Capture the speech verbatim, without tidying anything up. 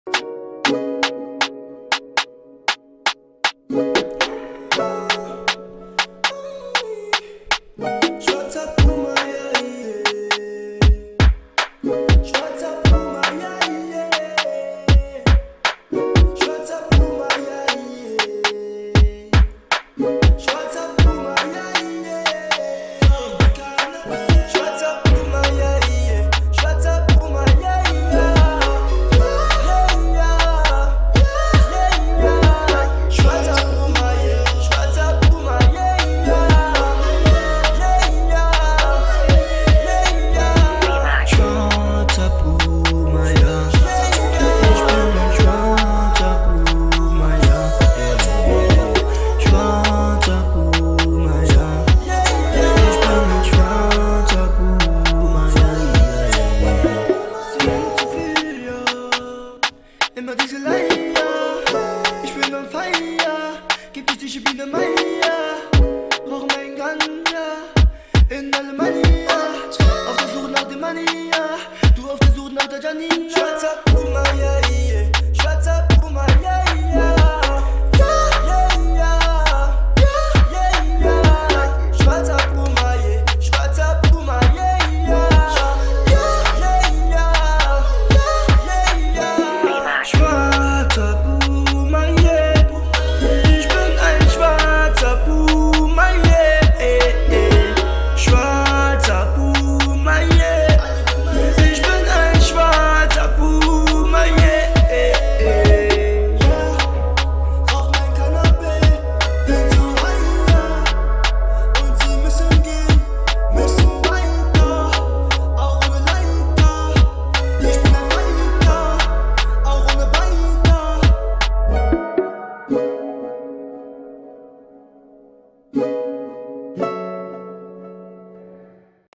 Immer diese Leier, ich bin am Feier, gib dich die Biene Meier, brauch mein Ganja in Alemannia, auf der Suche nach dem Mania, du auf der Suche nach der Janina.